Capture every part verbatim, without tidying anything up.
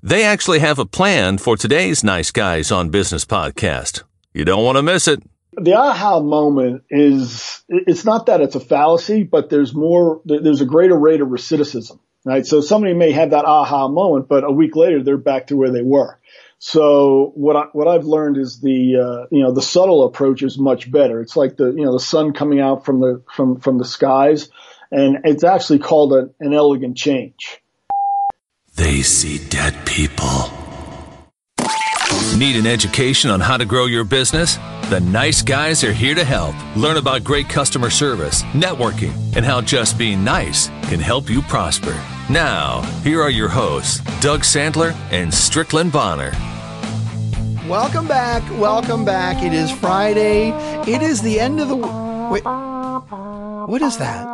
They actually have a plan for today's Nice Guys on Business podcast. You don't want to miss it. The aha moment is, it's not that it's a fallacy, but there's more, there's a greater rate of recidivism, right? So somebody may have that aha moment, but a week later they're back to where they were. So what I, what I've learned is the, uh, you know, the subtle approach is much better. It's like the, you know, the sun coming out from the, from, from the skies, and it's actually called a, an elegant change. They see dead people. Need an education on how to grow your business? The Nice Guys are here to help. Learn about great customer service, networking, and how just being nice can help you prosper. Now, here are your hosts, Doug Sandler and Strickland Bonner. Welcome back. Welcome back. It is Friday. It is the end of the... Wait. What is that?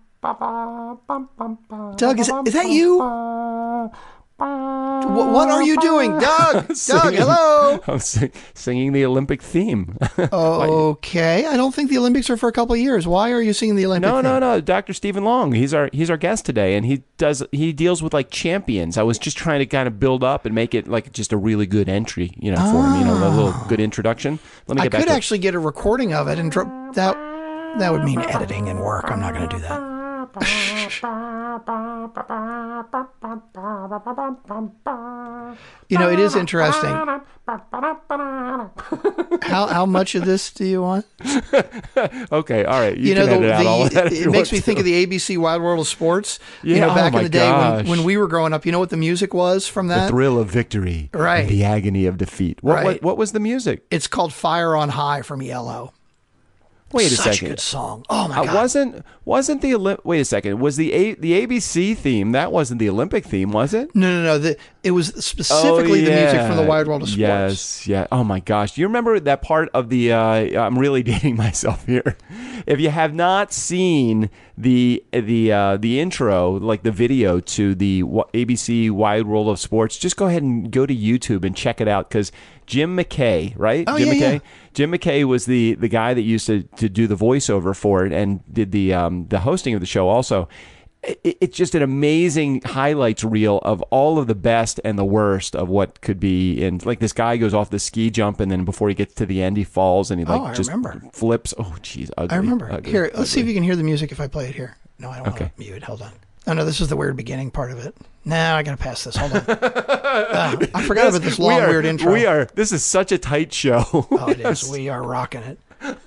Doug, is, is that you? What, what are you doing? Doug! Doug, hello! I'm sing, singing the Olympic theme. Okay. I don't think the Olympics are for a couple of years. Why are you singing the Olympic no, theme? No, no, no. Doctor Stephen Long. He's our he's our guest today, and he does he deals with like champions. I was just trying to kind of build up and make it like just a really good entry, you know, for oh. him. You know, a little good introduction. Let me get I back could to actually it. get a recording of it, and dro- that that would mean editing and work. I'm not going to do that. You know, it is interesting. How how much of this do you want? Okay, all right. You, you can know, edit the, out all of that it, if it you makes want me to. think of the A B C Wide World of Sports. Yeah, you know, back oh my in the day gosh. when, when we were growing up. You know what the music was from that? The thrill of victory, right? And the agony of defeat. What, right. what what was the music? It's called "Fire on High" from Yellow. Wait a Such second. a good song. Oh my uh, god! Wasn't wasn't the Olymp- wait a second? Was the a- the A B C theme? That wasn't the Olympic theme, was it? No, no, no. The, it was specifically oh, yeah. the music from the Wide World of Sports. Yes, yeah. Oh my gosh, do you remember that part of the? Uh, I'm really dating myself here. If you have not seen the the uh, the intro, like the video to the A B C Wide World of Sports, just go ahead and go to YouTube and check it out because Jim McKay, right? Oh, Jim yeah, McKay. yeah. Jim McKay was the, the guy that used to, to do the voiceover for it and did the um, the hosting of the show also. It, it's just an amazing highlights reel of all of the best and the worst of what could be. And like this guy goes off the ski jump and then before he gets to the end, he falls and he like oh, I just remember. flips. Oh, geez. Ugly, I remember. ugly, Here, let's ugly. see if you can hear the music if I play it here. No, I don't Okay. want to mute it. Hold on. Oh, no, this is the weird beginning part of it. No, I got to pass this. Hold on. uh, I forgot This- about this long, we are, weird intro. We are. This is such a tight show. Oh, it is. We are rocking it.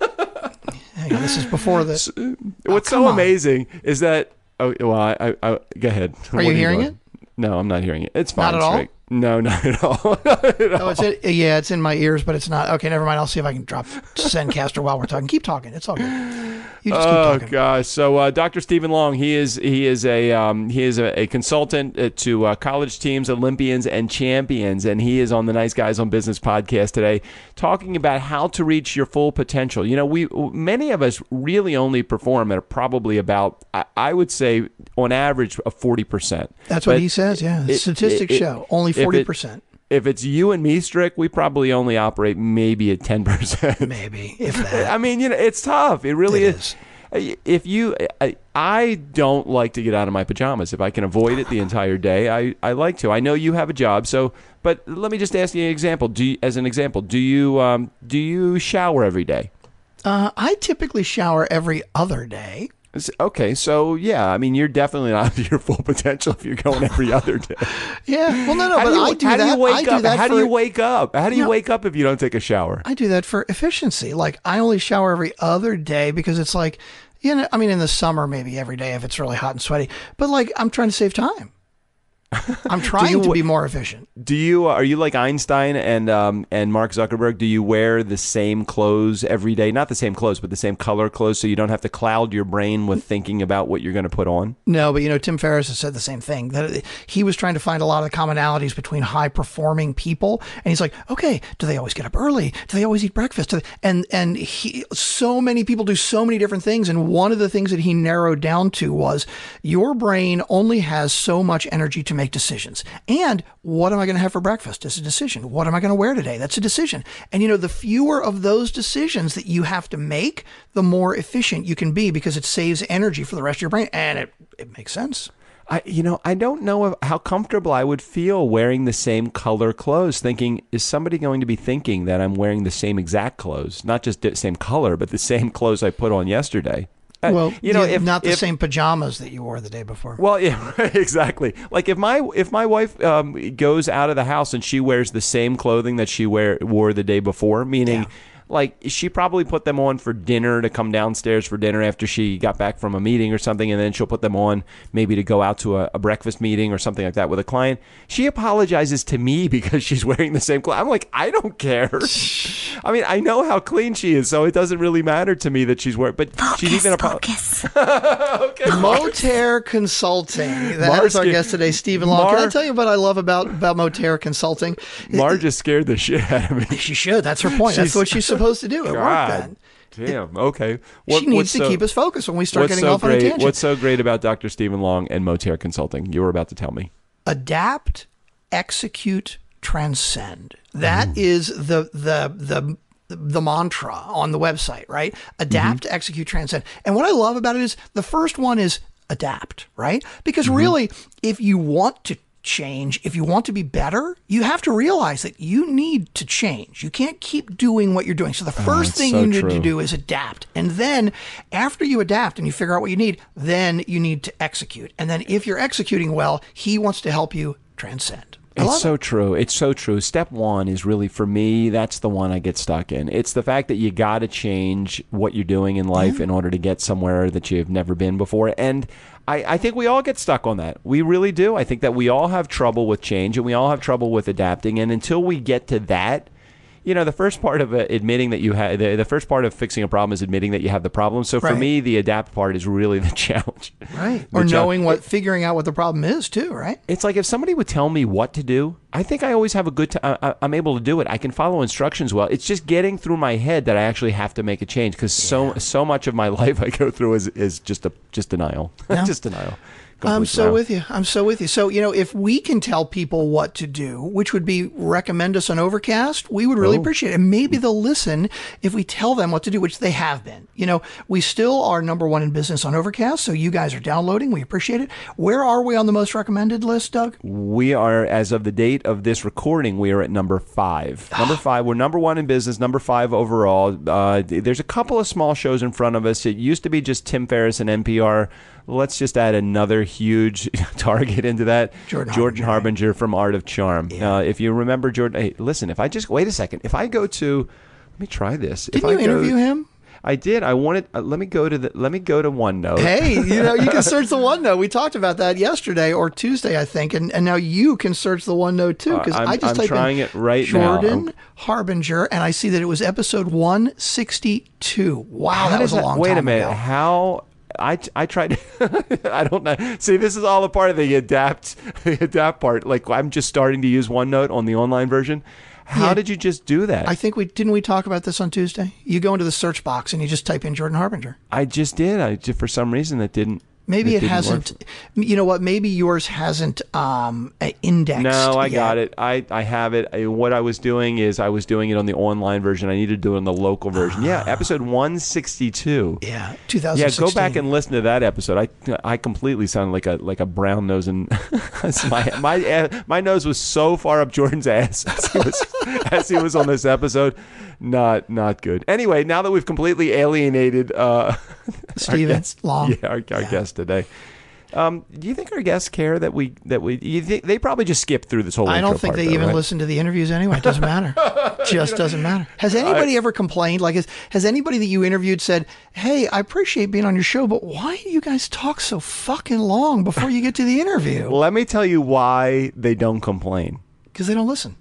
Hang on, this is before this. What's oh, so on. amazing is that. Oh, well, I, I, I go ahead. Are What you hearing doing? it? No, I'm not hearing it. It's fine. Not at all? Strick. No, not at all. Not at Oh, all. it's it. Yeah, it's in my ears, but it's not. Okay, never mind. I'll see if I can drop Zencaster while we're talking. Keep talking. It's all good. You just keep Oh talking. gosh! So uh, Doctor Stephen Long, he is he is a um, he is a, a consultant uh, to uh, college teams, Olympians, and champions, and he is on the Nice Guys on Business podcast today, talking about how to reach your full potential. You know, we many of us really only perform at probably about I, I would say on average a forty percent. That's what he says. Yeah, the it- statistics it- show only forty percent. If it's you and me, Strick, we probably only operate maybe at ten percent. Maybe, if that. I mean, you know, it's tough. It really It is. If you, I, I don't like to get out of my pajamas. If I can avoid it the entire day, I, I like to. I know you have a job, so. But let me just ask you an example. Do you, as an example, do you um, do you shower every day? Uh, I typically shower every other day. Okay, so yeah, I mean, you're definitely not at your full potential if you're going every other day. Yeah, well, no, no, How but do you, I do how that. do you wake I do up? that How for, do you wake up? How do you No. wake up if you don't take a shower? I do that for efficiency. Like, I only shower every other day because it's like, you know, I mean, in the summer, maybe every day if it's really hot and sweaty. But, like, I'm trying to save time. I'm trying you- to be more efficient. Do you are you like Einstein and um, and Mark Zuckerberg? Do you wear the same clothes every day? Not the same clothes, but the same color clothes, so you don't have to cloud your brain with thinking about what you're going to put on. No, but you know, Tim Ferriss has said the same thing, that he was trying to find a lot of the commonalities between high performing people. And he's like, okay, do they always get up early? Do they always eat breakfast? Do they, and, and he, so many people do so many different things. And one of the things that he narrowed down to was your brain only has so much energy to make decisions. And what am I going to have for breakfast? It's a decision. What am I going to wear today? That's a decision. And you know, the fewer of those decisions that you have to make, the more efficient you can be because it saves energy for the rest of your brain. And it, it makes sense. I, you know, I don't know if, how comfortable I would feel wearing the same color clothes, thinking, is somebody going to be thinking that I'm wearing the same exact clothes, not just the same color, but the same clothes I put on yesterday? Well, you know, if not the if, same pajamas that you wore the day before. Well, yeah, exactly. Like if my if my wife um, goes out of the house and she wears the same clothing that she wear wore the day before, meaning. Yeah. Like, she probably put them on for dinner to come downstairs for dinner after she got back from a meeting or something, and then she'll put them on maybe to go out to a, a breakfast meeting or something like that with a client. She apologizes to me because she's wearing the same clothes. I'm like, I don't care. I mean, I know how clean she is, so it doesn't really matter to me that she's wearing, but focus, she's even focus. Okay, Motere Consulting. That is our guest today, Stephen Long. Mar- Can I tell you what I love about, about Motere Consulting? Mar just scared the shit out of me. She should. That's her point. That's what she's supposed to do at work then. Damn. Okay. What, she needs to so, keep us focused when we start getting so off great, on a tangent. What's so great about Doctor Stephen Long and Motere Consulting? You were about to tell me. Adapt, execute, transcend. That Mm. is the the the the mantra on the website, right? Adapt, Mm-hmm. execute, transcend. And what I love about it is the first one is adapt, right? Because Mm-hmm. really, if you want to change, if you want to be better, you have to realize that you need to change. You can't keep doing what you're doing. So the first oh, thing so you need true. to do is adapt. And then after you adapt and you figure out what you need, then you need to execute. And then if you're executing well, he wants to help you transcend. I It's so it. true. It's so true. Step one is really, for me, that's the one I get stuck in. It's the fact that you got to change what you're doing in life Yeah. in order to get somewhere that you've never been before. And I, I think we all get stuck on that. We really do. I think that we all have trouble with change and we all have trouble with adapting. And until we get to that, you know, the first part of uh, admitting that you have, the, the first part of fixing a problem is admitting that you have the problem. So for Right. me, the adapt part is really the challenge. Right. The Or cha- knowing what, figuring out what the problem is too, right? It's like if somebody would tell me what to do, I think I always have a good time. I'm able to do it. I can follow instructions well. It's just getting through my head that I actually have to make a change because so so much of my life I go through is, is just a just denial. Yeah. Just denial. I'm Complete so denial. with you. I'm so with you. So, you know, if we can tell people what to do, which would be recommend us on Overcast, we would really Oh. appreciate it. And maybe they'll listen if we tell them what to do, which they have been. You know, we still are number one in business on Overcast, so you guys are downloading. We appreciate it. Where are we on the most recommended list, Doug? We are, as of the date of this recording, we are at number five. Number five. We're number one in business, number five overall. Uh, there's a couple of small shows in front of us. It used to be just Tim Ferriss and N P R. Let's just add another huge target into that. Jordan, Jordan Harbinger. Harbinger from Art of Charm. Yeah. Uh, if you remember Jordan, hey, listen, if I just, wait a second. If I go to, let me try this. Didn't if you I go, interview him? I did. I wanted, uh, let me go to the, let me go to OneNote. Hey, you know, you can search the OneNote. We talked about that yesterday or Tuesday, I think, and, and now you can search the OneNote too. Because Uh, I'm- I just I'm typed trying in it right now. Jordan I'm- Harbinger, and I see that it was episode one sixty-two. Wow, How that does was a long Wait time a minute. ago. How? I, I tried. I don't know. See, this is all a part of the adapt the adapt part. Like I'm just starting to use OneNote on the online version. How Yeah. did you just do that? I think we didn't we talk about this on Tuesday. You go into the search box and you just type in Jordan Harbinger. I just did. I just for some reason that didn't. Maybe it didn't hasn't. work. You know what? Maybe yours hasn't um, uh, indexed. No, I yet. got it. I, I have it. I, what I was doing is I was doing it on the online version. I needed to do it on the local version. Yeah, episode one sixty-two. Yeah, two thousand Yeah, sixteen. go back and listen to that episode. I I completely sounded like a like a brown nose, and my my uh, my nose was so far up Jordan's ass as he was as he was on this episode. Not not good. Anyway, now that we've completely alienated uh, Stephen our guest, Long. yeah, our, our Yeah. guest today. Um, do you think our guests care that we that we? You think they probably just skip through this whole? I intro don't think part, they though, even right? listen to the interviews anyway. It doesn't matter. Just doesn't matter. Has anybody ever complained? Like, has, has anybody that you interviewed said, "Hey, I appreciate being on your show, but why do you guys talk so fucking long before you get to the interview?" Let me tell you why they don't complain. Because they don't listen.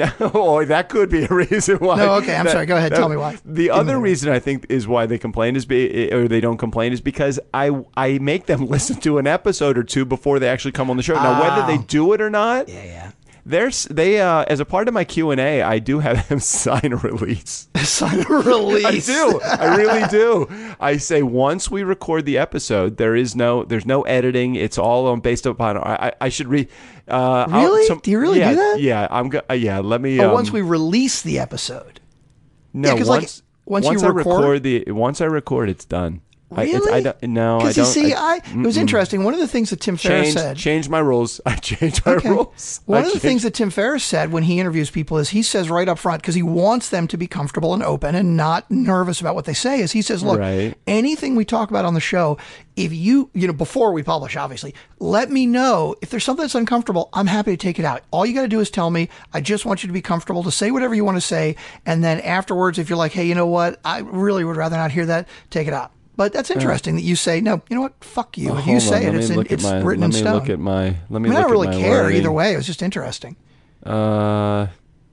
No, that could be a reason why. No, okay, I'm That- sorry. Go ahead. that- Tell me why. The Give me other the- reason I think is why they complain is be, or they don't complain is because I I make them listen to an episode or two before they actually come on the show. Now, whether they Oh. do it or not, Yeah, yeah. there's they uh, as a part of my Q and A, I do have them sign a release. Sign a release. I do. I really do. I say once we record the episode, there is no, there's no editing. It's all on based upon. I, I, I should read. Uh, I'll- Really? some- Do you really yeah, do that? Yeah, I'm. Go, uh, yeah, let me. Or um, once we release the episode. no, yeah, 'cause, like, once once you I record- record the once I record, it's done. Really? I, I don't, no, I don't. Because you see, I, I, it was interesting. One of the things that Tim Ferriss changed, said. Changed my rules. I changed my okay. rules. One I of the changed. things that Tim Ferriss said when he interviews people is he says right up front, because he wants them to be comfortable and open and not nervous about what they say, is he says, look, right. anything we talk about on the show, if you, you know, before we publish, obviously, let me know if there's something that's uncomfortable. I'm happy to take it out. All you got to do is tell me. I just want you to be comfortable to say whatever you want to say. And then afterwards, if you're like, hey, you know what? I really would rather not hear that. Take it out. But that's interesting that you say, no, you know what? Fuck you. Oh, if you say on. it, it's, in, it's my, written in stone. Let me look at my, let me I, mean, look I don't really at my care wording. either way. It was just interesting. Uh,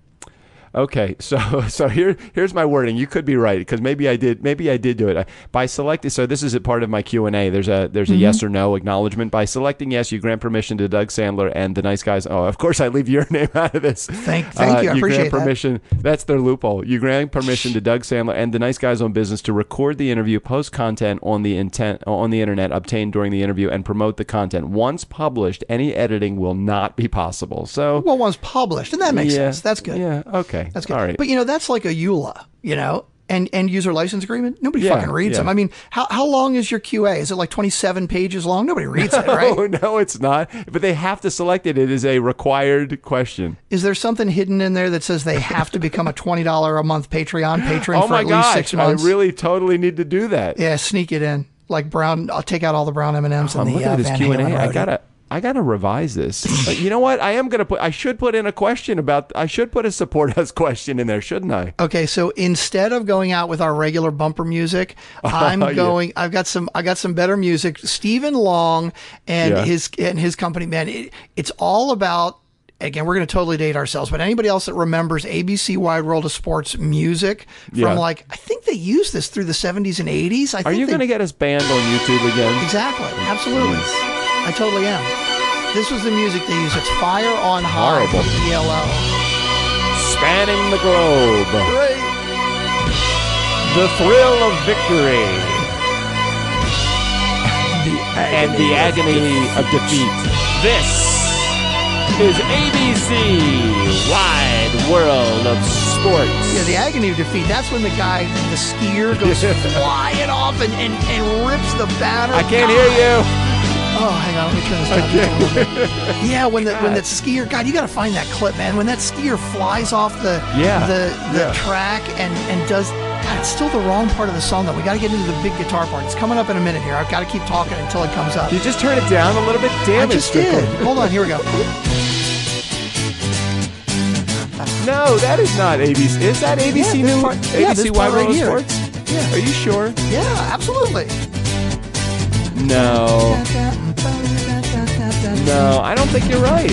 okay, so so here here's my wording. You could be right because maybe I did maybe I did do it I, by selecting. So this is a part of my Q and A. There's a there's a mm-hmm. yes or no acknowledgement. By selecting yes, you grant permission to Doug Sandler and the nice guys. Oh, of course I leave your name out of this. Thank thank uh, you. I you appreciate grant permission. that. That's their loophole. You grant permission to Doug Sandler and the nice guys on business to record the interview, post content on the intent on the internet obtained during the interview, and promote the content. Once published, any editing will not be possible. So well, once published, and that makes yeah, sense. That's good. Yeah. Okay. That's good. All right. But you know, that's like a E U L A, you know, and end user license agreement. Nobody Yeah, fucking reads yeah. them. I mean, how how long is your Q A? Is it like twenty-seven pages long? Nobody reads it, right? No, no, it's not. But they have to select it. It is a required question. Is there something hidden in there that says they have to become a twenty dollars a month Patreon patron oh for my at least gosh, six months? I really totally need to do that. Yeah, sneak it in. Like brown, I'll take out all the brown M and M's Oh, and I'm the looking uh, at this Van Q and Halen A. I roadie. gotta, I gotta revise this. But you know what? I am gonna put. I should put in a question about. I should put a support us question in there, shouldn't I? Okay, so instead of going out with our regular bumper music, I'm yeah. going. I've got some. I got some better music. Stephen Long and Yeah. his and his company. Man, it, it's all about. Again, we're going to totally date ourselves, but anybody else that remembers A B C Wide World of Sports music from Yeah. like, I think they used this through the seventies and eighties. I Are think you they, going to get us banned on YouTube again? Exactly. Absolutely. I totally am. This was the music they used. It's Fire on High Horrible. from E L O. Spanning the globe. Great. The thrill of victory. And the agony of defeat. This is A B C Wide World of Sports. Yeah, the agony of defeat. That's when the guy, the skier, goes flying off and, and, and rips the banner. I can't God. hear you. Oh, hang on. Let me turn this down just a little bit. Yeah, when the when that skier, God, you got to find that clip, man. When that skier flies off the Yeah, the the yeah. track and and does. God, it's still the wrong part of the song, though. We got to get into the big guitar part. It's coming up in a minute here. I've got to keep talking until it comes up. You just turn it down a little bit. Damn I it, just did. Strickland. Hold on. Here we go. No, that is not A B C. Is that A B C Yeah, this New? part- A B C yeah, this Wide part right World of here. Sports? Yeah. Are you sure? Yeah, absolutely. No. No, I don't think you're right.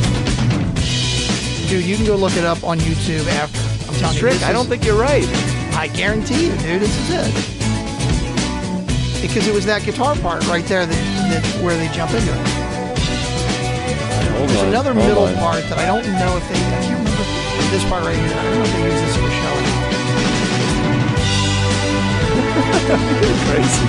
Dude, you can go look it up on YouTube after. I'm telling you. Strick, this I don't is- think you're right. I guarantee you, dude, this is it. Because it was that guitar part right there that, that where they jump into it. Hold There's on, another hold middle on. part that I don't know if they. I can't remember this part right here. I don't know if they use this in the show. You're crazy,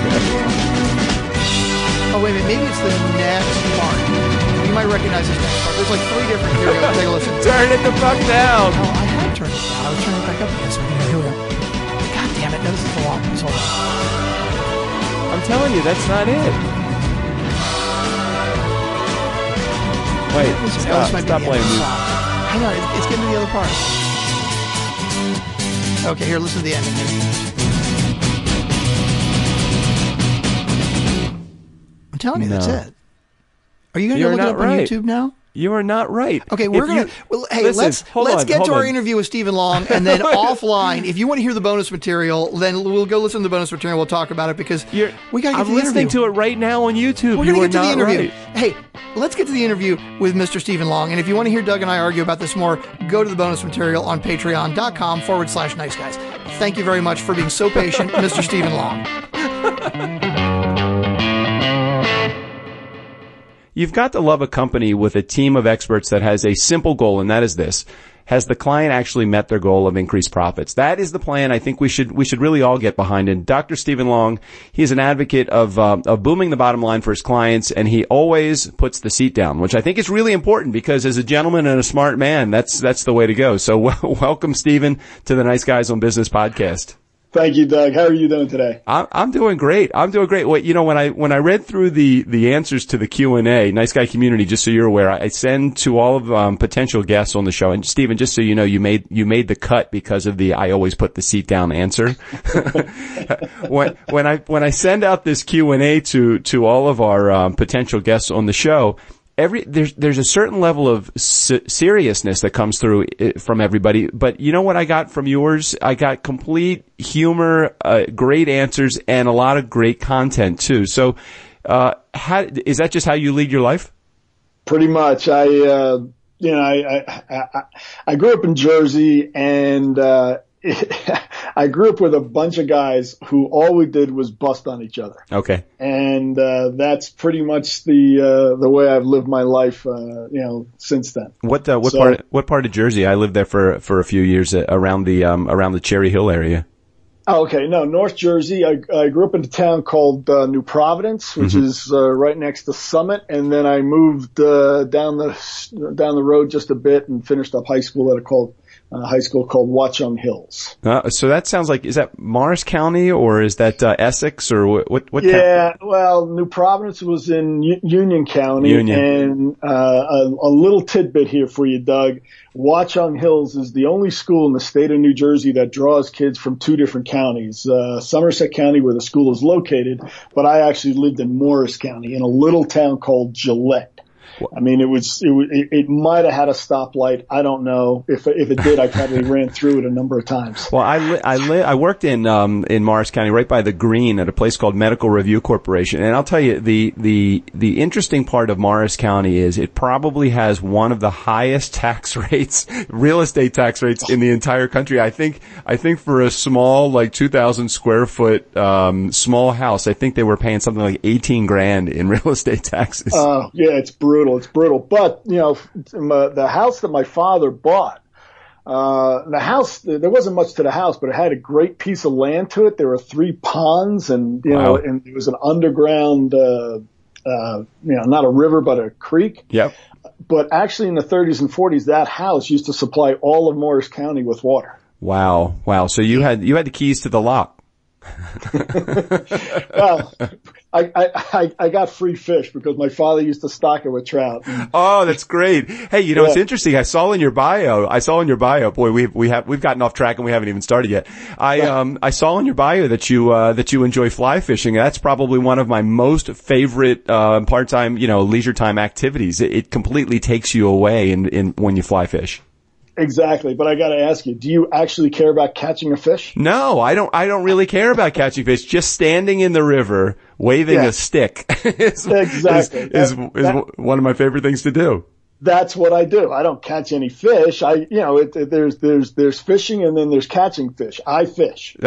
man. Oh wait a minute, maybe it's the next part. You might recognize this next part. There's like three different. Here we go. Take a listen. Turn it the fuck down. Oh, I had turned it down. I was turning it back up again. So we can hear it. God damn it! No, this is the long piece. Hold on. I'm telling you, that's not it. Wait, This, stop, oh, this might stop be the playing end. music. Stop. Hang on, it's, it's getting to the other part. Okay, here, listen to the ending. I'm telling you, that's No. it. Are you going to You're go look it not up on right. YouTube now? You are not right. Okay, we're If gonna. you- Well, hey, listen, let's hold let's on, get hold to our on. interview with Stephen Long, and then offline, if you want to hear the bonus material, then we'll go listen to the bonus material. We'll talk about it because You're, we got to get I'm to the listening interview. to it right now on YouTube. We're you gonna are get to the not interview. right. Hey, let's get to the interview with Mister Stephen Long. And if you want to hear Doug and I argue about this more, go to the bonus material on patreon.com forward slash nice guys. Thank you very much for being so patient, Mister Stephen Long. You've got to love a company with a team of experts that has a simple goal, and that is this. Has the client actually met their goal of increased profits? That is the plan I think we should we should really all get behind. And Doctor Stephen Long, he is an advocate of uh, of booming the bottom line for his clients, and he always puts the seat down, which I think is really important because as a gentleman and a smart man, that's that's the way to go. So w- welcome, Stephen, to the Nice Guys on Business podcast. Thank you, Doug. How are you doing today? I'm, I'm doing great. I'm doing great. Wait, you know, when I, when I read through the, the answers to the Q and A, Nice Guy Community, just so you're aware, I send to all of, um, potential guests on the show. And Stephen, just so you know, you made, you made the cut because of the, I always put the seat down answer. when, when I, when I send out this Q and A to, to all of our, um, potential guests on the show, Every there's there's a certain level of se- seriousness that comes through from everybody, but you know what I got from yours? I got complete humor, uh, great answers, and a lot of great content too. So, uh, how is that? Just how you lead your life? Pretty much. I uh, you know I I I, I grew up in Jersey, and uh, I grew up with a bunch of guys who all we did was bust on each other. Okay. And, uh, that's pretty much the, uh, the way I've lived my life, uh, you know, since then. What, uh, what so, part, what part of Jersey? I lived there for, for a few years uh, around the, um, around the Cherry Hill area. Oh, okay. No, North Jersey. I, I grew up in a town called, uh, New Providence, which mm-hmm. is, uh, right next to Summit. And then I moved, uh, down the, down the road just a bit and finished up high school at a called, Uh, high school called Watchung Hills. Uh, so that sounds like, is that Morris County or is that uh, Essex or what? What? what yeah, county? Well, New Providence was in U- Union County, Union. and uh, a, a little tidbit here for you, Doug. Watchung Hills is the only school in the state of New Jersey that draws kids from two different counties. Uh, Somerset County, where the school is located, but I actually lived in Morris County in a little town called Gillette. I mean, it was, it, it, it might have had a stoplight. I don't know. If, if it did, I probably ran through it a number of times. Well, I, li- I, li- I worked in, um, in Morris County, right by the Green at a place called Medical Review Corporation. And I'll tell you, the, the, the interesting part of Morris County is it probably has one of the highest tax rates, real estate tax rates in the entire country. I think, I think for a small, like two thousand square foot, um, small house, I think they were paying something like eighteen grand in real estate taxes. Oh, uh, yeah, it's brutal. It's brutal. But, you know, the house that my father bought, uh, the house, there wasn't much to the house, but it had a great piece of land to it. There were three ponds and, you wow. know, and it was an underground, uh, uh, you know, not a river, but a creek. Yep. But actually in the thirties and forties, that house used to supply all of Morris County with water. Wow. Wow. So you had, you had the keys to the lock. Well, I, I, I got free fish because my father used to stock it with trout. Oh, that's great. Hey, you know, yeah. It's interesting. I saw in your bio, I saw in your bio, boy, we we have, we've gotten off track and we haven't even started yet. I, um, I saw in your bio that you, uh, that you enjoy fly fishing. That's probably one of my most favorite, uh, part-time, you know, leisure time activities. It, it completely takes you away in, in, when you fly fish. Exactly, but I got to ask you: do you actually care about catching a fish? No, I don't. I don't really care about catching fish. Just standing in the river, waving yeah. a stick, is, exactly. is, is, that, is that, one of my favorite things to do. That's what I do. I don't catch any fish. I, you know, it, it, there's there's there's fishing and then there's catching fish. I fish.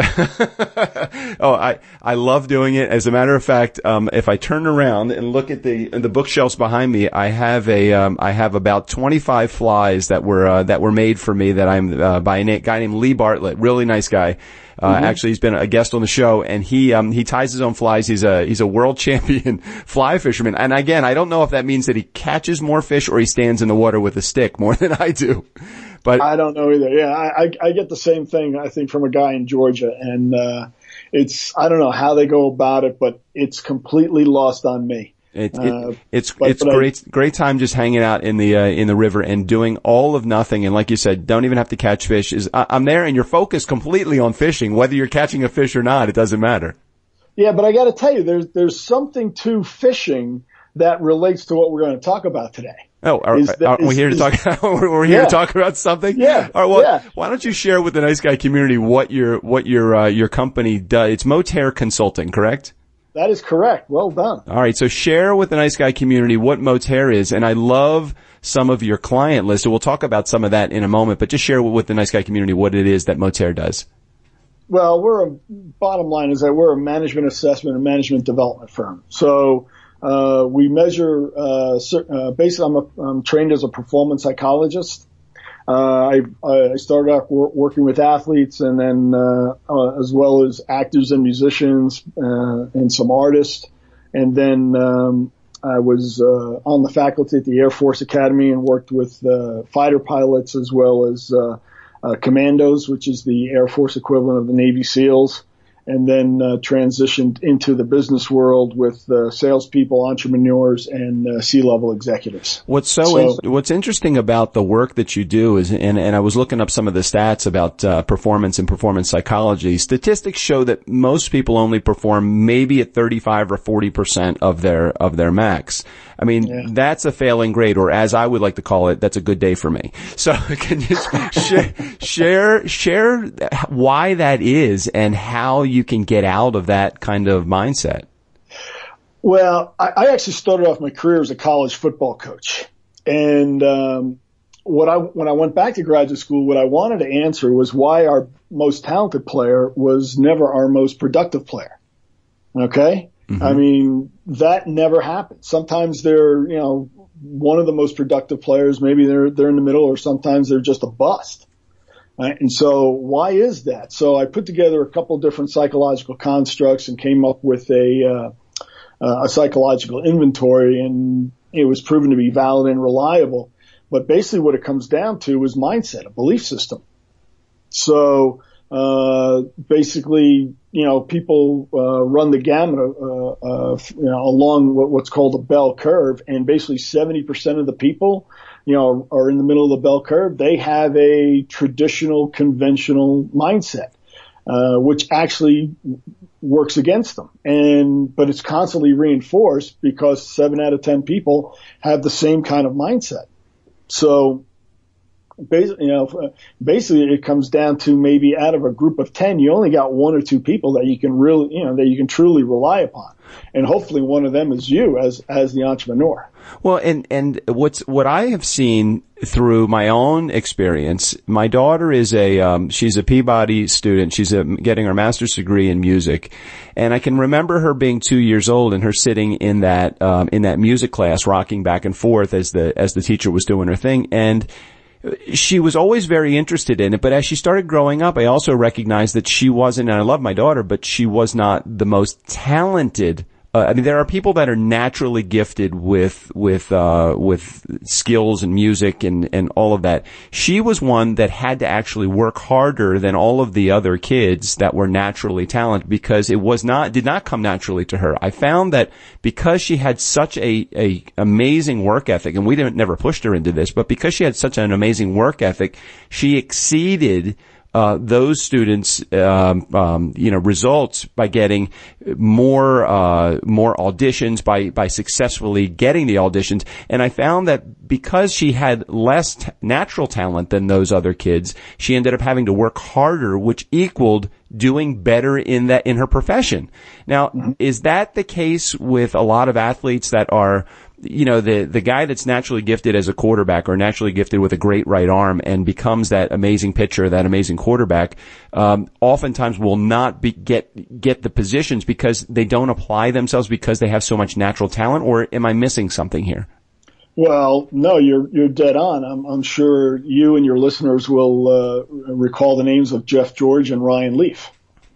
Oh, I I love doing it. As a matter of fact, um, if I turn around and look at the the bookshelves behind me, I have a um, I have about twenty-five flies that were uh, that were made for me that I'm uh, by a guy named Lee Bartlett, really nice guy. Uh, mm-hmm. Actually, he's been a guest on the show, and he um he ties his own flies. He's a he's a world champion fly fisherman. And again, I don't know if that means that he catches more fish or he stands in the water with a stick more than I do. But I don't know either. Yeah, I I, I get the same thing. I think from a guy in Georgia, and uh it's I don't know how they go about it, but it's completely lost on me. It, it, uh, it's but, it's but great I, great time just hanging out in the uh, in the river and doing all of nothing. And like you said, don't even have to catch fish. Is I, I'm there and you're focused completely on fishing, whether you're catching a fish or not. It doesn't matter. Yeah, but I got to tell you, there's there's something to fishing that relates to what we're going to talk about today. Oh, are, that, aren't we is, here to is, talk? We're here yeah. to talk about something. Yeah. All right, well, yeah. Why don't you share with the Nice Guy community what your what your uh, your company does? It's Motere Consulting, correct? That is correct. Well done. All right. So share with the Nice Guy community what Motere is. And I love some of your client list. So we'll talk about some of that in a moment, but just share with the Nice Guy community what it is that Motere does. Well, we're a, bottom line is that we're a management assessment and management development firm. So, uh, we measure, uh, uh basically I'm, a, I'm trained as a performance psychologist. Uh, I, I started out wor- working with athletes and then, uh, uh, as well as actors and musicians, uh, and some artists. And then, um, I was, uh, on the faculty at the Air Force Academy and worked with, uh, fighter pilots as well as, uh, uh, commandos, which is the Air Force equivalent of the Navy SEALs, and then uh, transitioned into the business world with uh, salespeople, entrepreneurs, and uh, C-level executives. What's so, so in, what's interesting about the work that you do is, and, and I was looking up some of the stats about uh, performance and performance psychology. Statistics show that most people only perform maybe at thirty-five or forty percent of their of their max. I mean, yeah. That's a failing grade, or as I would like to call it, that's a good day for me. So can you share, share, share why that is and how you can get out of that kind of mindset? Well, I, I actually started off my career as a college football coach. And, um, what I, when I went back to graduate school, what I wanted to answer was why our most talented player was never our most productive player. Okay? Mm-hmm. I mean, that never happens. Sometimes they're, you know, one of the most productive players. Maybe they're, they're in the middle, or sometimes they're just a bust. Right? And so why is that? So I put together a couple of different psychological constructs and came up with a, uh, a psychological inventory, and it was proven to be valid and reliable. But basically what it comes down to is mindset, a belief system. So, uh, basically, you know, people, uh, run the gamut of, uh, uh, you know, along what, what's called a bell curve, and basically seventy percent of the people, you know, are in the middle of the bell curve. They have a traditional, conventional mindset, uh, which actually works against them. And, but it's constantly reinforced because seven out of ten people have the same kind of mindset. So, basically, you know, basically it comes down to maybe out of a group of ten, you only got one or two people that you can really, you know, that you can truly rely upon. And hopefully one of them is you as, as the entrepreneur. Well, and, and what's, what I have seen through my own experience, my daughter is a, um, she's a Peabody student. She's a, getting her master's degree in music. And I can remember her being two years old and her sitting in that, um, in that music class, rocking back and forth as the, as the teacher was doing her thing. And she was always very interested in it, but as she started growing up, I also recognized that she wasn't, and I love my daughter, but she was not the most talented. Uh, I mean, there are people that are naturally gifted with, with, uh, with skills and music and, and all of that. She was one that had to actually work harder than all of the other kids that were naturally talented, because it was not, did not come naturally to her. I found that because she had such a, a amazing work ethic, and we didn't, never pushed her into this, but because she had such an amazing work ethic, she exceeded Uh, those students, um, um, you know, results by getting more, uh, more auditions, by, by successfully getting the auditions. And I found that because she had less t- natural talent than those other kids, she ended up having to work harder, which equaled doing better in that, in her profession. Now, mm-hmm. Is that the case with a lot of athletes that are, you know, the, the guy that's naturally gifted as a quarterback or naturally gifted with a great right arm and becomes that amazing pitcher, that amazing quarterback, um, oftentimes will not be, get, get the positions because they don't apply themselves because they have so much natural talent? Or am I missing something here? Well, no, you're, you're dead on. I'm, I'm sure you and your listeners will, uh, recall the names of Jeff George and Ryan Leaf.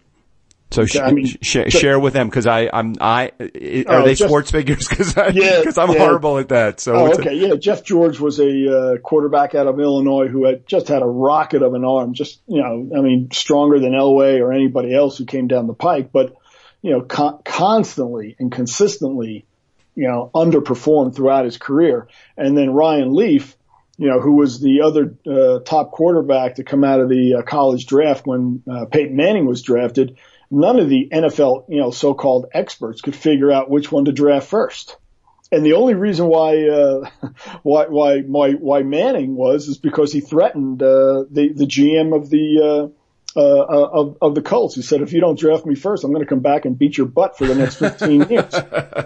So sh- I mean, sh- share with them, because I, I'm, I, are oh, they Jeff, sports figures? Because I, yeah, because I'm yeah. horrible at that. So oh, okay, a- yeah. Jeff George was a uh, quarterback out of Illinois who had just had a rocket of an arm, just you know, I mean, stronger than Elway or anybody else who came down the pike, but you know, con- constantly and consistently, you know, underperformed throughout his career. And then Ryan Leaf, you know, who was the other uh, top quarterback to come out of the uh, college draft when uh, Peyton Manning was drafted. None of the N F L, you know, so-called experts could figure out which one to draft first. And the only reason why, uh, why, why, why, why Manning was is because he threatened, uh, the, the G M of the, uh, uh, of, of the Colts. He said, if you don't draft me first, I'm going to come back and beat your butt for the next fifteen years.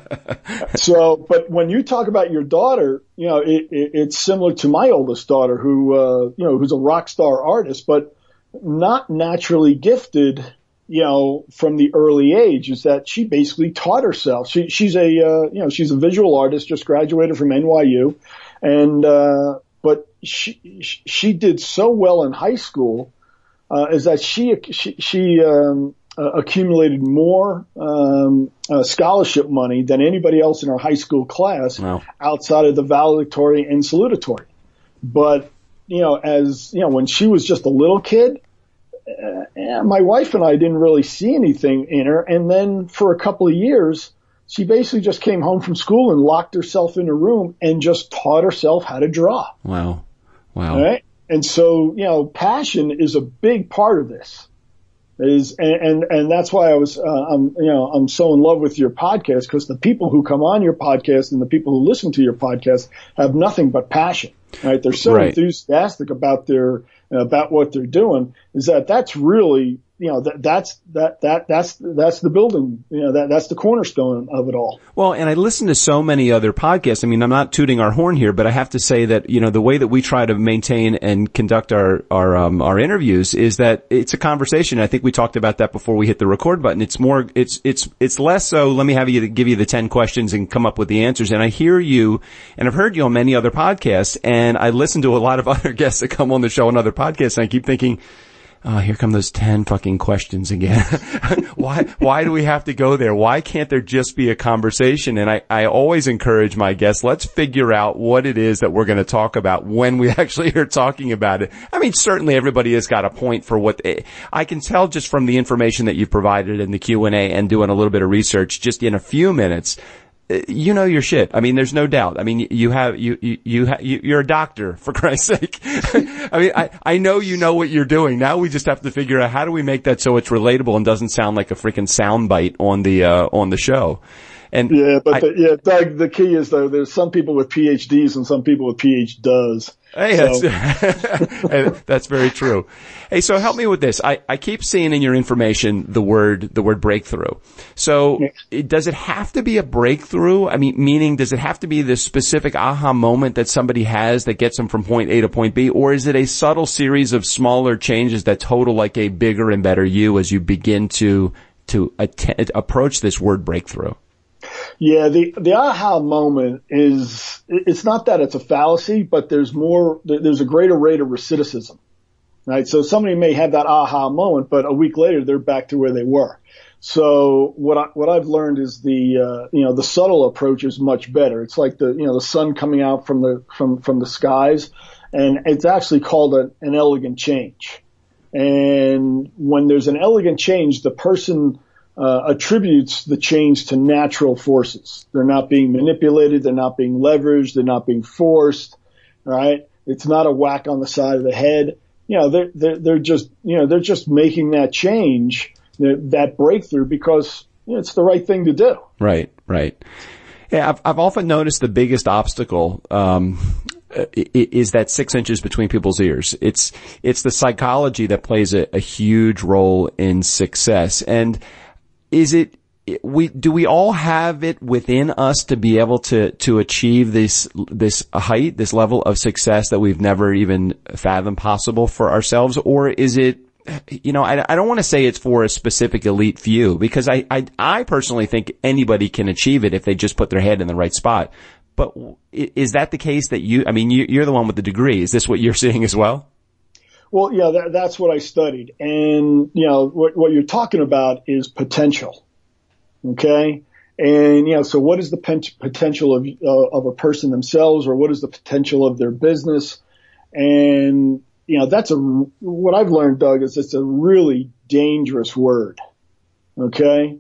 So, but when you talk about your daughter, you know, it, it, it's similar to my oldest daughter who, uh, you know, who's a rock star artist, but not naturally gifted, you know, from the early age, is that she basically taught herself. She, she's a, uh, you know, she's a visual artist, just graduated from N Y U. And, uh, but she, she did so well in high school, uh, is that she, she, she, um, uh, accumulated more, um, uh, scholarship money than anybody else in her high school class. Wow. Outside of the valedictorian and salutatory. But you know, as, you know, when she was just a little kid, uh, my wife and I didn't really see anything in her. And then for a couple of years, she basically just came home from school and locked herself in a room and just taught herself how to draw. Wow. Wow. All right. And so, you know, passion is a big part of this. Is and and, and that's why I was, uh, I'm, you know, I'm so in love with your podcast, because the people who come on your podcast and the people who listen to your podcast have nothing but passion. Right? They're so right. enthusiastic about their about what they're doing. Is that that's really, you know, that that's that that that's that's the building, you know, that that's the cornerstone of it all. Well, and I listen to so many other podcasts. I mean, I'm not tooting our horn here, but I have to say that, you know, the way that we try to maintain and conduct our our um our interviews is that it's a conversation. I think we talked about that before we hit the record button. It's more it's it's it's less so let me have you give you the ten questions and come up with the answers. And I hear you, and I've heard you on many other podcasts, and I listen to a lot of other guests that come on the show on other podcasts, and I keep thinking, oh, here come those ten fucking questions again. why, why do we have to go there? Why can't there just be a conversation? And I, I always encourage my guests, let's figure out what it is that we're going to talk about when we actually are talking about it. I mean, certainly everybody has got a point for what they, I can tell just from the information that you've provided in the Q and A and doing a little bit of research just in a few minutes. You know your shit. I mean, there's no doubt. I mean, you have, you, you, you, ha, you you're a doctor, for Christ's sake. I mean, I, I know you know what you're doing. Now we just have to figure out how do we make that so it's relatable and doesn't sound like a freaking soundbite on the, uh, on the show. And yeah, but I, the, yeah, Doug, the key is though, there's some people with P H Ds and some people with P H Ds. Hey, so. that's, that's very true. Hey, so help me with this. I, I keep seeing in your information the word, the word breakthrough. So it, does it have to be a breakthrough? I mean, meaning does it have to be this specific aha moment that somebody has that gets them from point A to point B? Or is it a subtle series of smaller changes that total like a bigger and better you as you begin to, to att- approach this word breakthrough? Yeah, the, the aha moment is, it's not that it's a fallacy, but there's more, there's a greater rate of recidivism, right? So somebody may have that aha moment, but a week later they're back to where they were. So what I, what I've learned is the, uh, you know, the subtle approach is much better. It's like the, you know, the sun coming out from the, from, from the skies, and it's actually called a, an elegant change. And when there's an elegant change, the person Uh, attributes the change to natural forces. They're not being manipulated. They're not being leveraged. They're not being forced. Right? It's not a whack on the side of the head. You know, they're, they're, they're just, you know, they're just making that change, that breakthrough because you know, it's the right thing to do. Right, right. Yeah, I've, I've often noticed the biggest obstacle, um, is that six inches between people's ears. It's, it's the psychology that plays a, a huge role in success. And is it, we, do we all have it within us to be able to, to achieve this, this height, this level of success that we've never even fathomed possible for ourselves? Or is it, you know, I, I don't want to say it's for a specific elite few because I, I, I personally think anybody can achieve it if they just put their head in the right spot. But is that the case that you, I mean, you, you're the one with the degree. Is this what you're seeing as well? Well, yeah, that, that's what I studied. And, you know, what, what you're talking about is potential. Okay. And, you know, so what is the pen- potential of, uh, of a person themselves, or what is the potential of their business? And, you know, that's a, what I've learned, Doug, is it's a really dangerous word. Okay.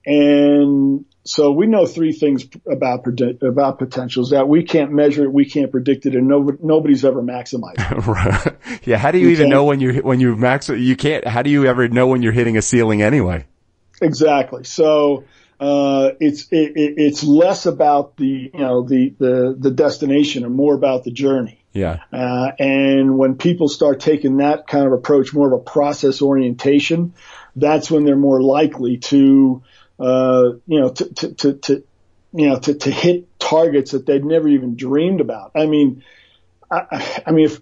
And so we know three things about about potentials: that we can't measure it, we can't predict it, and nobody, nobody's ever maximized it. Right. Yeah. How do you, you even know when you when you max? You can't. How do you ever know when you're hitting a ceiling anyway? Exactly. So uh it's it, it's less about the you know the the the destination and more about the journey. Yeah. Uh, and when people start taking that kind of approach, more of a process orientation, that's when they're more likely to. Uh, you know, to, to, to, to, you know, to, to hit targets that they'd never even dreamed about. I mean, I, I mean, if,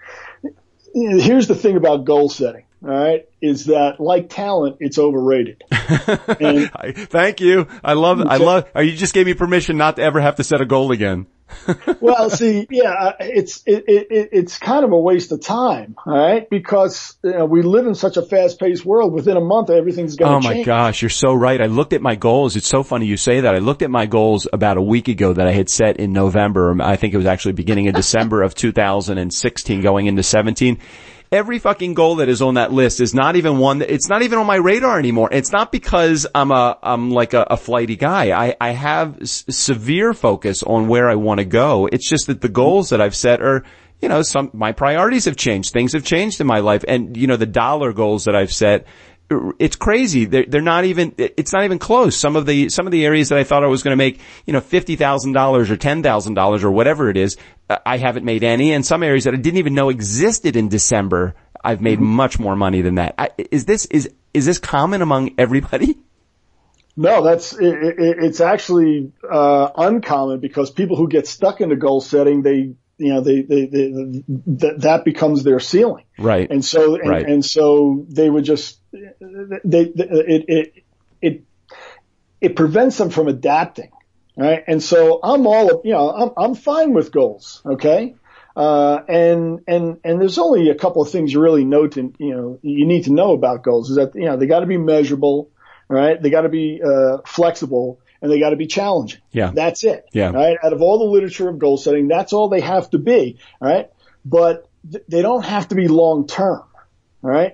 you know, here's the thing about goal setting, all right, is that like talent, it's overrated. And, Thank you. I love, I love, you just gave me permission not to ever have to set a goal again. Well, see, yeah, it's it, it it's kind of a waste of time, all right? Because you know, we live in such a fast-paced world. Within a month, everything's going to change. Oh my gosh, you're so right. I looked at my goals. It's so funny you say that. I looked at my goals about a week ago that I had set in November. I think it was actually beginning of December of two thousand sixteen, going into seventeen. Every fucking goal that is on that list is not even one that, it's not even on my radar anymore. It's not because I'm a, I'm like a, a flighty guy. I, I have s- severe focus on where I want to go. It's just that the goals that I've set are, you know, some, my priorities have changed. Things have changed in my life. And, you know, the dollar goals that I've set, it's crazy. They're, they're not even, it's not even close. Some of the, some of the areas that I thought I was going to make, you know, fifty thousand dollars or ten thousand dollars or whatever it is, I haven't made any. And some areas that I didn't even know existed in December, I've made mm-hmm. much more money than that. I, is this, is, is this common among everybody? No, that's, it, it, it's actually, uh, uncommon because people who get stuck into goal setting, they, you know, they, they, they, that, that becomes their ceiling. Right. And so, and, right. and so they would just, they, they, it, it, it, it prevents them from adapting. Right. And so I'm all, you know, I'm, I'm fine with goals. Okay. Uh, and, and, and there's only a couple of things you really know to, you know, you need to know about goals is that, you know, they got to be measurable, right? They got to be, uh, flexible and they got to be challenging. Yeah. That's it. Yeah. Right. Out of all the literature of goal setting, that's all they have to be. Right. But th- they don't have to be long term. All right.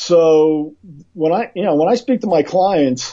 So when I, you know, when I speak to my clients,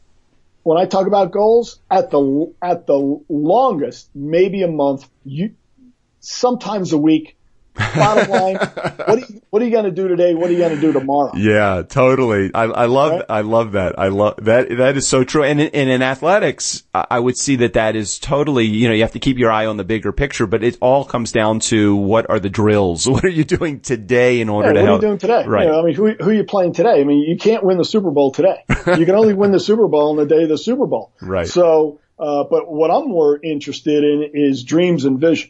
when I talk about goals, at the, at the longest, maybe a month, you, sometimes a week. Bottom line, what are you, what are you going to do today? What are you going to do tomorrow? Yeah, totally. I, I love, right? I love that. I love that. That is so true. And in, and in athletics, I would see that that is totally, you know, you have to keep your eye on the bigger picture, but it all comes down to what are the drills? What are you doing today in order yeah, to what help? What are you doing today? Right. You know, I mean, who, who are you playing today? I mean, you can't win the Super Bowl today. You can only win the Super Bowl on the day of the Super Bowl. Right. So, uh, but what I'm more interested in is dreams and visions.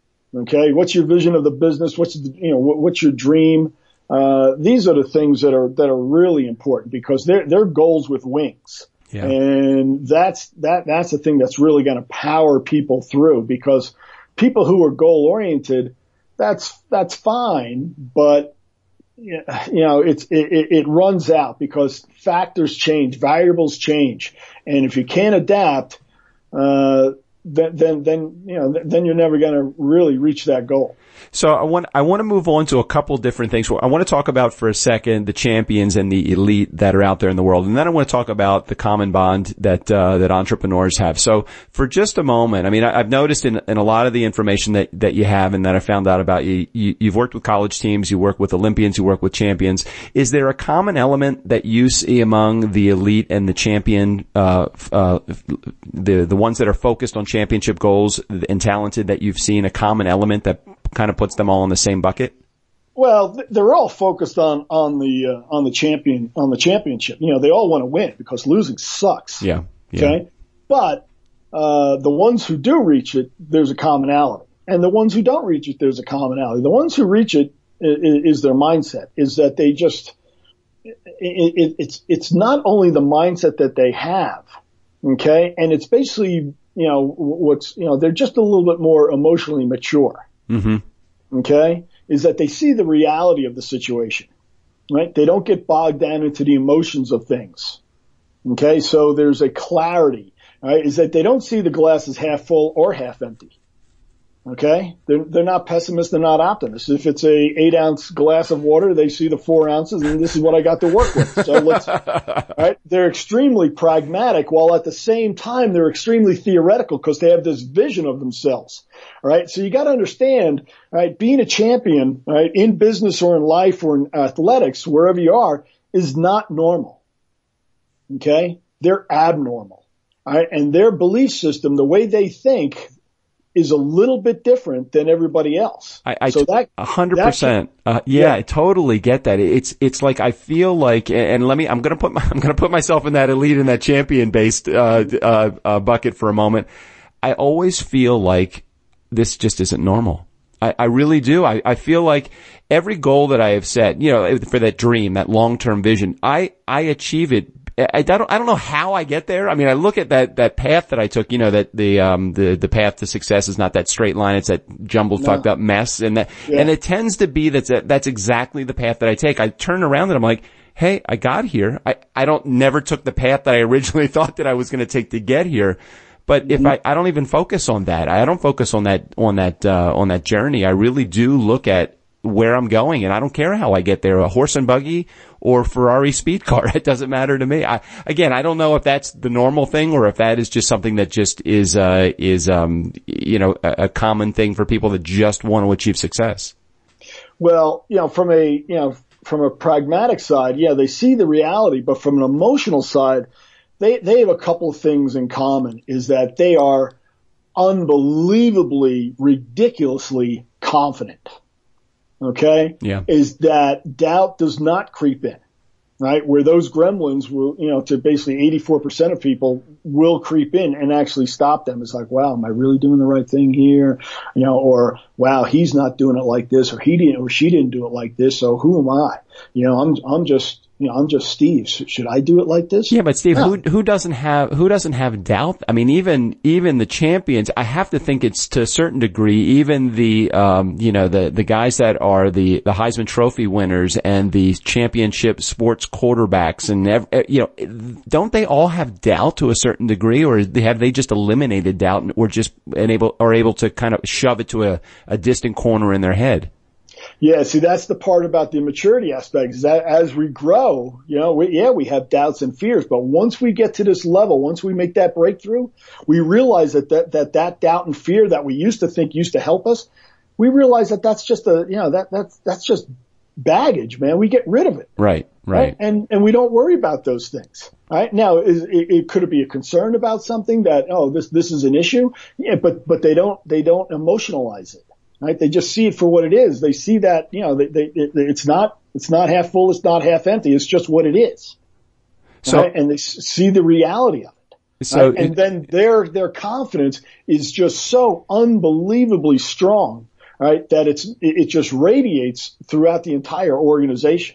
Okay. What's your vision of the business? What's the, you know, what, what's your dream? Uh, these are the things that are, that are really important because they're, they're goals with wings. Yeah. And that's, that, that's the thing that's really going to power people through because people who are goal oriented, that's, that's fine. But, you know, it's, it, it runs out because factors change, variables change. And if you can't adapt, uh, then, then, then, you know, then you're never going to really reach that goal. So I want, I want to move on to a couple different things. I want to talk about for a second the champions and the elite that are out there in the world. And then I want to talk about the common bond that, uh, that entrepreneurs have. So for just a moment, I mean, I, I've noticed in, in a lot of the information that, that you have and that I found out about you, you, you've worked with college teams, you work with Olympians, you work with champions. Is there a common element that you see among the elite and the champion, uh, uh, the, the ones that are focused on championship goals and talented that you've seen a common element that kind of puts them all in the same bucket? Well, they're all focused on, on the, uh, on the champion, on the championship. You know, they all want to win because losing sucks. Yeah. yeah. Okay. But, uh, the ones who do reach it, there's a commonality. And the ones who don't reach it, there's a commonality. The ones who reach it is, is their mindset, is that they just, it, it, it's, it's not only the mindset that they have. Okay. And it's basically, you know, what's, you know, they're just a little bit more emotionally mature. Mm-hmm. Okay. Is that they see the reality of the situation, right? They don't get bogged down into the emotions of things. Okay. So there's a clarity, right? Is that they don't see the glass as half full or half empty. Okay. They're, they're not pessimists. They're not optimists. If it's a eight ounce glass of water, they see the four ounces and this is what I got to work with. So let's, right. They're extremely pragmatic while at the same time they're extremely theoretical because they have this vision of themselves. All right. So you got to understand, right, being a champion, right, in business or in life or in athletics, wherever you are, is not normal. Okay. They're abnormal. All right. And their belief system, the way they think, is a little bit different than everybody else. I, I so that a hundred percent. Uh, yeah, yeah, I totally get that. It's, it's like I feel like, and let me, I'm going to put my, I'm going to put myself in that elite and that champion based, uh, uh, uh, bucket for a moment. I always feel like this just isn't normal. I, I really do. I, I feel like every goal that I have set, you know, for that dream, that long-term vision, I, I achieve it I don't, I don't know how I get there. I mean, I look at that, that path that I took, you know, that the, um, the, the path to success is not that straight line. It's that jumbled, no. fucked up mess. And that, yeah. and it tends to be that's, that's exactly the path that I take. I turn around and I'm like, hey, I got here. I, I don't, never took the path that I originally thought that I was going to take to get here. But mm-hmm. if I, I don't even focus on that. I don't focus on that, on that, uh, on that journey. I really do look at where I'm going, and I don't care how I get there, a horse and buggy or Ferrari speed car. It doesn't matter to me. I, again, I don't know if that's the normal thing or if that is just something that just is, uh, is, um, you know, a, a common thing for people that just want to achieve success. Well, you know, from a, you know, from a pragmatic side, yeah, they see the reality, but from an emotional side, they, they have a couple of things in common, is that they are unbelievably, ridiculously confident. Okay? Yeah. Is that doubt does not creep in, right? Where those gremlins will, you know, to basically eighty-four percent of people will creep in and actually stop them. It's like, wow, am I really doing the right thing here? You know, or wow, he's not doing it like this, or he didn't, or she didn't do it like this. So who am I? You know, I'm, I'm just, you know, I'm just Steve. Should I do it like this? Yeah, but Steve, no. who who doesn't have who doesn't have doubt? I mean, even even the champions. I have to think it's to a certain degree. Even the um, you know, the the guys that are the the Heisman Trophy winners and the championship sports quarterbacks, and every, you know, don't they all have doubt to a certain degree, or have they just eliminated doubt, or just enable are able to kind of shove it to a, a distant corner in their head? Yeah, see, that's the part about the immaturity aspect, is that as we grow, you know, we, yeah, we have doubts and fears, but once we get to this level, once we make that breakthrough, we realize that that, that, that doubt and fear that we used to think used to help us, we realize that that's just a, you know, that, that's, that's just baggage, man. We get rid of it. Right, right. right? And, and we don't worry about those things. Right now, is, it, it could it be a concern about something that, oh, this, this is an issue? Yeah, but, but they don't, they don't emotionalize it. Right? They just see it for what it is. They see that, you know, they, they, it, it's not, it's not half full, it's not half empty. It's just what it is. So, right? And they see the reality of it. So, right? And it, then their, their confidence is just so unbelievably strong, right? That it's, it just radiates throughout the entire organization.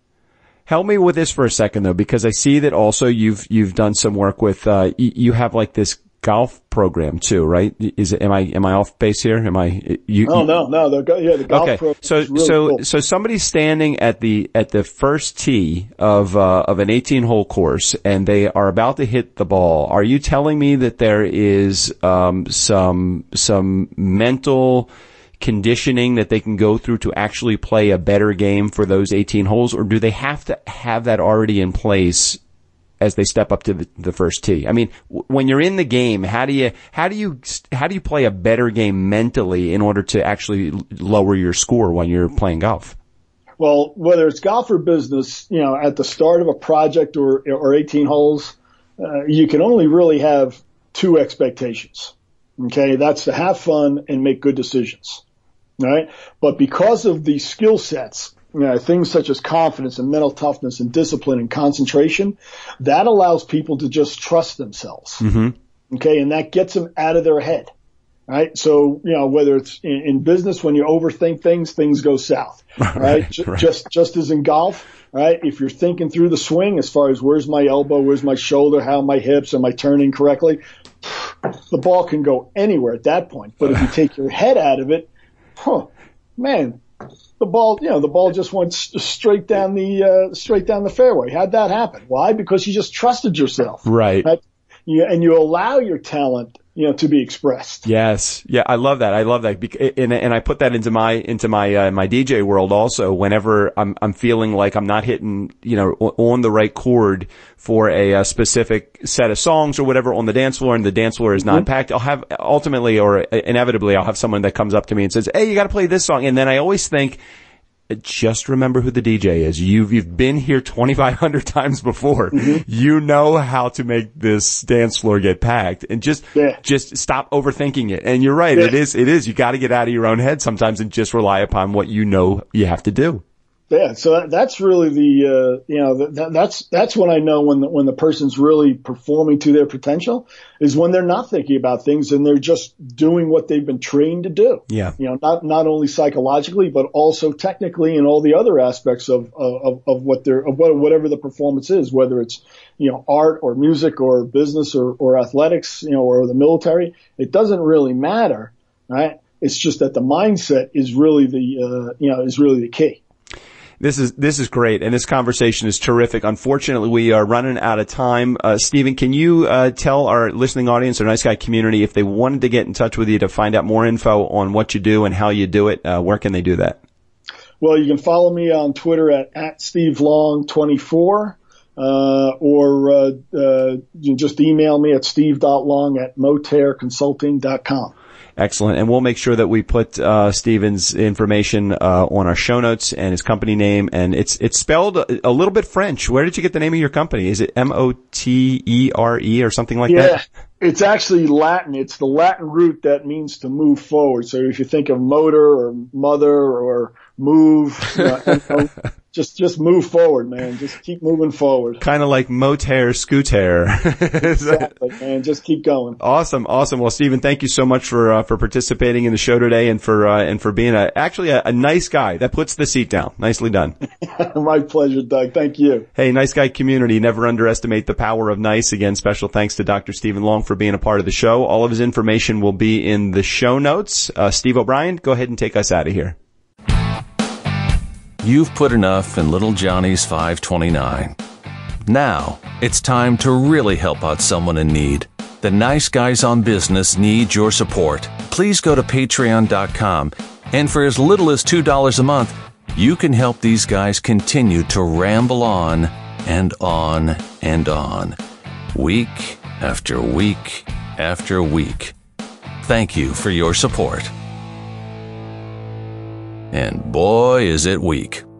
Help me with this for a second though, because I see that also you've, you've done some work with, uh, you, you have like this golf program too, right? Is it, am I, am I off base here? Am I, you? Oh, no, no, the, yeah, the golf okay. program. So, is really so, cool. so somebody's standing at the, at the first tee of, uh, of an eighteen hole course and they are about to hit the ball. Are you telling me that there is, um, some, some mental conditioning that they can go through to actually play a better game for those eighteen holes, or do they have to have that already in place as they step up to the, the first tee? I mean, w- when you're in the game, how do you, how do you, how do you play a better game mentally in order to actually l- lower your score when you're playing golf? Well, whether it's golf or business, you know, at the start of a project or, or eighteen holes, uh, you can only really have two expectations. Okay. That's to have fun and make good decisions. Right. But because of the skill sets, you know, things such as confidence and mental toughness and discipline and concentration, that allows people to just trust themselves. Mm-hmm. Okay. And that gets them out of their head. Right. So, you know, whether it's in, in business, when you overthink things, things go south. Right. right. J- right. Just, just as in golf, right. If you're thinking through the swing as far as where's my elbow, where's my shoulder, how are my hips, am I turning correctly? The ball can go anywhere at that point. But if you take your head out of it, huh, man, the ball, you know, the ball just went straight down the, uh, straight down the fairway. How'd that happen? Why? Because you just trusted yourself. Right. right? You, and you allow your talent, you know, to be expressed. Yes. Yeah. I love that. I love that. And, and I put that into my, into my, uh, my D J world also. Whenever I'm, I'm feeling like I'm not hitting, you know, on the right chord for a, a specific set of songs or whatever on the dance floor, and the dance floor is not mm-hmm. packed, I'll have ultimately or inevitably I'll have someone that comes up to me and says, "Hey, you got to play this song." And then I always think, just remember who the D J is. You've, you've been here twenty-five hundred times before. Mm-hmm. You know how to make this dance floor get packed, and just, yeah. just stop overthinking it. And you're right. Yeah. It is, it is. You got to get out of your own head sometimes and just rely upon what you know you have to do. Yeah, so that, that's really the, uh, you know, that, that's, that's when I know when the, when the person's really performing to their potential is when they're not thinking about things and they're just doing what they've been trained to do. Yeah. You know, not, not only psychologically, but also technically and all the other aspects of, of, of what they're, of what, whatever the performance is, whether it's, you know, art or music or business or, or athletics, you know, or the military. It doesn't really matter, right? It's just that the mindset is really the, uh, you know, is really the key. This is this is great, and this conversation is terrific. Unfortunately, we are running out of time. Uh, Stephen, can you uh, tell our listening audience, our Nice Guy community, if they wanted to get in touch with you to find out more info on what you do and how you do it, uh, where can they do that? Well, you can follow me on Twitter at, at Steve Long twenty-four, uh, or uh, uh, you can just email me at steve dot long at motere consulting dot com. Excellent. And we'll make sure that we put uh Stephen's information uh on our show notes and his company name. And it's it's spelled a, a little bit French. Where did you get the name of your company? Is it M O T E R E or something like yeah, that? Yeah, it's actually Latin. It's the Latin root that means to move forward. So if you think of motor or mother or move, you know, just just move forward, man. Just keep moving forward. Kind of like Motere, Scooter. Exactly, man. Just keep going. Awesome, awesome. Well, Stephen, thank you so much for uh, for participating in the show today and for uh, and for being a actually a, a nice guy that puts the seat down. Nicely done. My pleasure, Doug. Thank you. Hey, Nice Guy community, never underestimate the power of nice. Again, special thanks to Doctor Stephen Long for being a part of the show. All of his information will be in the show notes. Uh, Steve O'Brien, go ahead and take us out of here. You've put enough in little Johnny's five twenty-nine. Now, it's time to really help out someone in need. The Nice Guys on Business need your support. Please go to patreon dot com, and for as little as two dollars a month, you can help these guys continue to ramble on and on and on, week after week after week. Thank you for your support. And boy, is it weak.